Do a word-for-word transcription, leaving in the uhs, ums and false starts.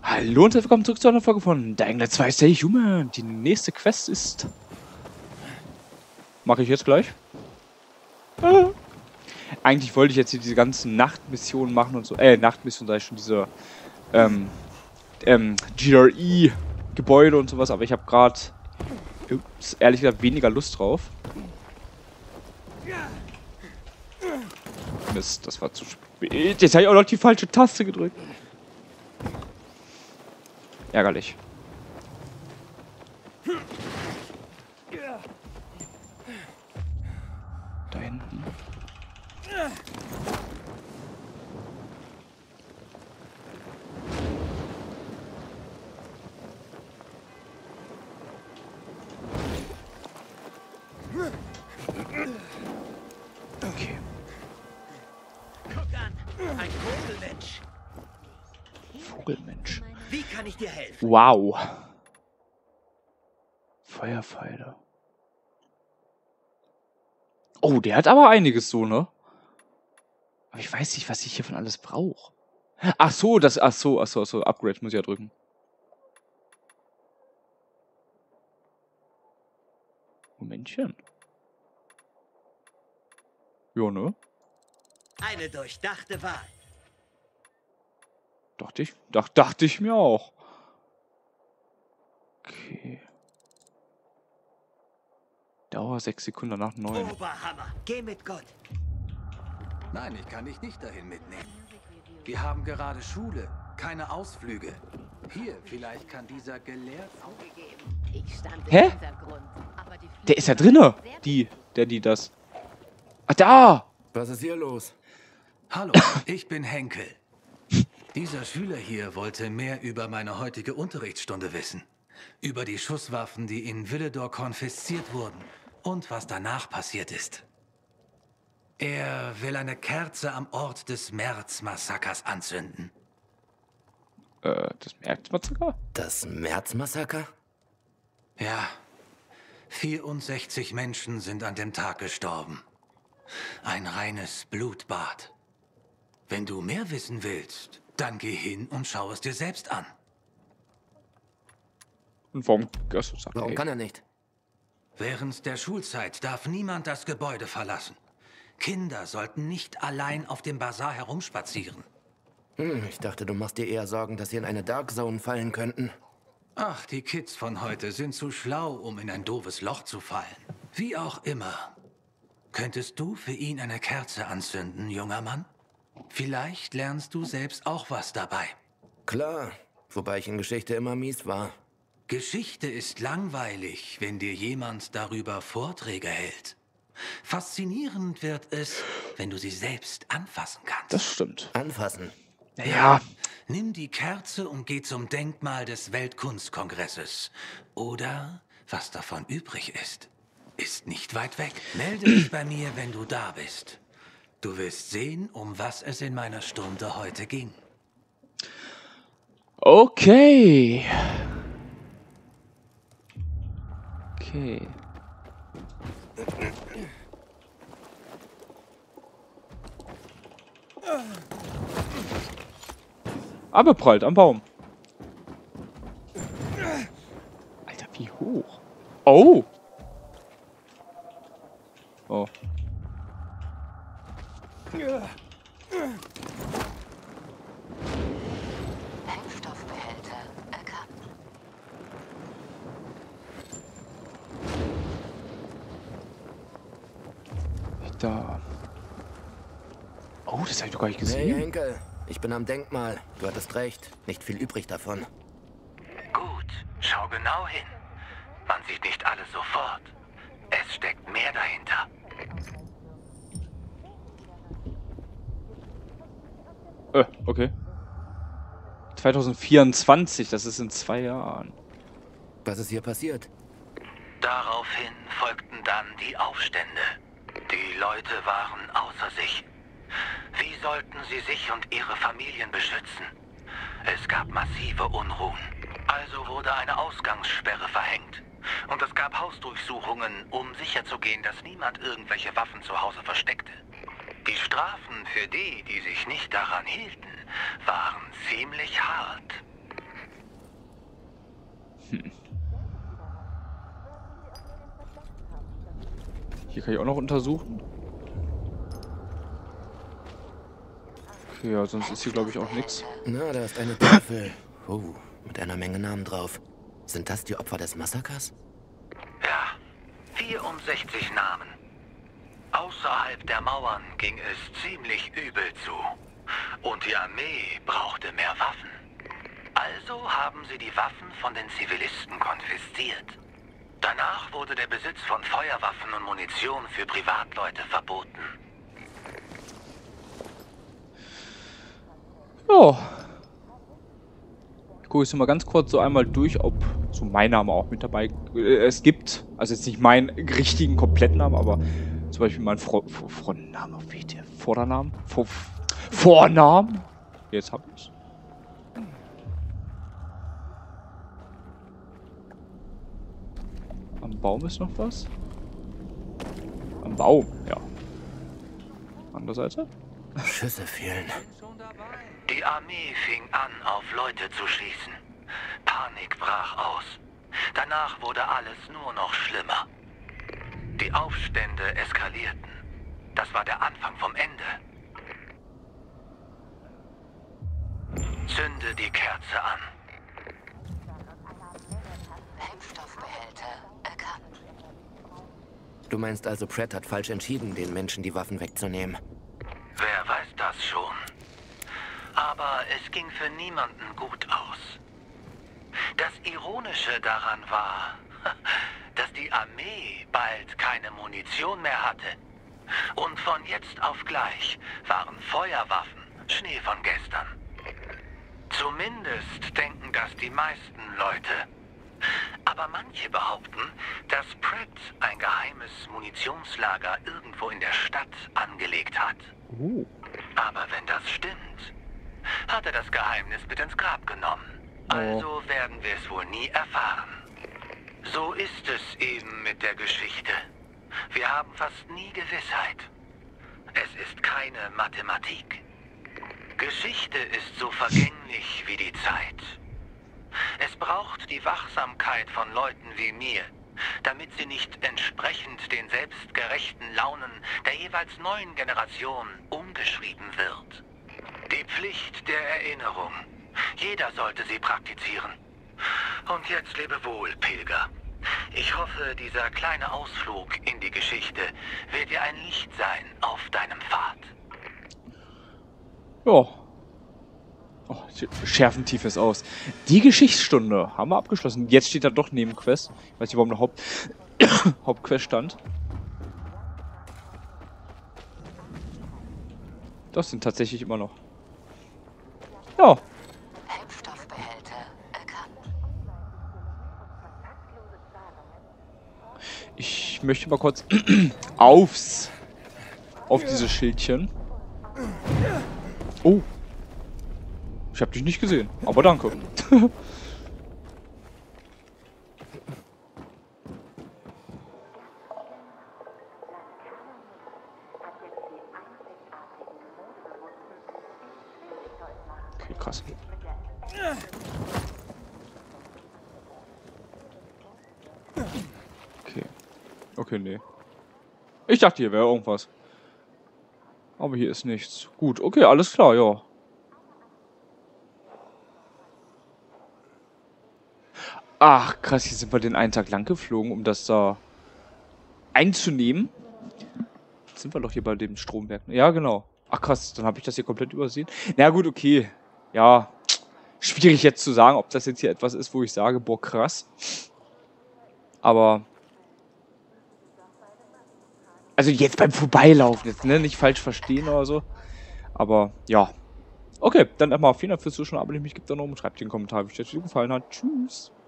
Hallo und herzlich willkommen zurück zu einer Folge von Dying Light zwei Stay Human. Die nächste Quest ist... Mache ich jetzt gleich. Ah. Eigentlich wollte ich jetzt hier diese ganzen Nachtmissionen machen und so. Äh, Nachtmissionen, sag ich schon, diese... Ähm... Ähm... G R E-Gebäude und sowas, aber ich habe gerade... ehrlich gesagt weniger Lust drauf. Mist, das war zu spät. Jetzt habe ich auch noch die falsche Taste gedrückt. Ärgerlich. Da hinten. Okay. Guck an, ein Vogelmensch. Vogelmensch. Wie kann ich dir helfen? Wow. Feuerpfeile. Oh, der hat aber einiges so, ne? Aber ich weiß nicht, was ich hiervon alles brauche. Ach so, das, ach so, ach so, ach so, Upgrade muss ich ja drücken. Momentchen. Ja, ne? Eine durchdachte Wahl. Dachte ich, dach, dachte ich mir auch. Okay. Dauer sechs Sekunden nach neun. Oberhammer. Geh mit Gott. Nein, ich kann dich nicht dahin mitnehmen. Wir haben gerade Schule, keine Ausflüge. Hier, vielleicht kann dieser Gelehrte... Hä? Der ist ja drinne. Die, der, die, das. Ah, da! Was ist hier los? Hallo, ich bin Henkel. Dieser Schüler hier wollte mehr über meine heutige Unterrichtsstunde wissen. Über die Schusswaffen, die in Villedor konfisziert wurden und was danach passiert ist. Er will eine Kerze am Ort des März-Massakers anzünden. Äh, das März-Massaker? Das März-Massaker? Ja, vierundsechzig Menschen sind an dem Tag gestorben. Ein reines Blutbad. Wenn du mehr wissen willst, dann geh hin und schau es dir selbst an. Und warum? Achso, sag, Warum ey. kann er nicht? Während der Schulzeit darf niemand das Gebäude verlassen. Kinder sollten nicht allein auf dem Bazar herumspazieren. Hm, ich dachte, du machst dir eher Sorgen, dass sie in eine Dark Zone fallen könnten. Ach, die Kids von heute sind zu schlau, um in ein doofes Loch zu fallen. Wie auch immer. Könntest du für ihn eine Kerze anzünden, junger Mann? Vielleicht lernst du selbst auch was dabei. Klar, wobei ich in Geschichte immer mies war. Geschichte ist langweilig, wenn dir jemand darüber Vorträge hält. Faszinierend wird es, wenn du sie selbst anfassen kannst. Das stimmt. Anfassen. Ja. Nimm die Kerze und geh zum Denkmal des Weltkunstkongresses. Oder, was davon übrig ist, ist nicht weit weg. Melde dich bei mir, wenn du da bist. Du wirst sehen, um was es in meiner Stunde heute ging. Okay. Okay. Abgeprallt am Baum. Alter, wie hoch. Oh. Oh. Brennstoffbehälter erkannt. Da. Oh, das habe ich doch gar nicht Hey, gesehen. Henkel, ich bin am Denkmal. Du hattest recht. Nicht viel übrig davon. Gut, schau genau hin. Man sieht nicht alles sofort. Es steckt mehr dahinter. Äh, okay. zwanzig vierundzwanzig, das ist in zwei Jahren. Was ist hier passiert? Daraufhin folgten dann die Aufstände. Die Leute waren außer sich. Wie sollten sie sich und ihre Familien beschützen? Es gab massive Unruhen. Also wurde eine Ausgangssperre verhängt. Und es gab Hausdurchsuchungen, um sicherzugehen, dass niemand irgendwelche Waffen zu Hause versteckte. Die Strafen für die, die sich nicht daran hielten, waren ziemlich hart. Hm. Hier kann ich auch noch untersuchen. Okay, ja, sonst ist hier, glaube ich, auch nichts. Na, da ist eine Tafel. Oh, mit einer Menge Namen drauf. Sind das die Opfer des Massakers? Ja, vierundsechzig Namen. Außerhalb der Mauern ging es ziemlich übel zu. Und die Armee brauchte mehr Waffen. Also haben sie die Waffen von den Zivilisten konfisziert. Danach wurde der Besitz von Feuerwaffen und Munition für Privatleute verboten. Ja. Ich gucke jetzt mal ganz kurz so einmal durch, ob so mein Name auch mit dabei äh, es gibt. Also jetzt nicht meinen richtigen Komplettnamen, aber zum Beispiel mein Fro Fro Frontname, wie der Vordernamen? Vor Vornamen? Jetzt hab ich's. Am Baum ist noch was? Am Baum, ja. Andere Seite? Schüsse fehlen. Die Armee fing an, auf Leute zu schießen. Panik brach aus. Danach wurde alles nur noch schlimmer. Die Aufstände eskalierten. Das war der Anfang vom Ende. Zünde die Kerze an. Impfstoffbehälter erkannt. Du meinst also, Pratt hat falsch entschieden, den Menschen die Waffen wegzunehmen? Wer weiß das schon. Aber es ging für niemanden gut aus. Das Ironische daran war, dass die Armee bald keine Munition mehr hatte. Und von jetzt auf gleich waren Feuerwaffen Schnee von gestern. Zumindest denken das die meisten Leute. Aber manche behaupten, dass Pratt ein geheimes Munitionslager irgendwo in der Stadt angelegt hat. Uh. Aber wenn das stimmt, hat er das Geheimnis mit ins Grab genommen. Also werden wir es wohl nie erfahren. So ist es eben mit der Geschichte. Wir haben fast nie Gewissheit. Es ist keine Mathematik. Geschichte ist so vergänglich wie die Zeit. Es braucht die Wachsamkeit von Leuten wie mir, damit sie nicht entsprechend den selbstgerechten Launen der jeweils neuen Generation umgeschrieben wird. Die Pflicht der Erinnerung. Jeder sollte sie praktizieren. Und jetzt lebe wohl, Pilger. Ich hoffe, dieser kleine Ausflug in die Geschichte wird dir ein Licht sein auf deinem Pfad. Ja. Oh, schärfen tiefes aus. Die Geschichtsstunde haben wir abgeschlossen. Jetzt steht da doch Nebenquest. Ich weiß nicht, warum der Haupt Hauptquest stand. Das sind tatsächlich immer noch. Ja. Impfstoffbehälter erkannt. Ich möchte mal kurz aufs auf dieses Schildchen. Oh. Ich habe dich nicht gesehen, aber danke. Okay, krass. Okay. Okay, nee. Ich dachte, hier wäre irgendwas. Aber hier ist nichts. Gut, okay, alles klar, ja. Ach, krass, hier sind wir den einen Tag lang geflogen, um das da einzunehmen. Jetzt sind wir doch hier bei dem Stromberg. Ja, genau. Ach krass, dann habe ich das hier komplett übersehen. Na gut, okay. Ja, schwierig jetzt zu sagen, ob das jetzt hier etwas ist, wo ich sage, boah, krass. Aber... Also jetzt beim Vorbeilaufen, jetzt, ne? Nicht falsch verstehen oder so. Aber, ja. Okay, dann erstmal vielen Dank fürs Zuschauen. Abonniert mich, gibt da noch und schreibt den Kommentar, wie euch das Video gefallen hat. Tschüss.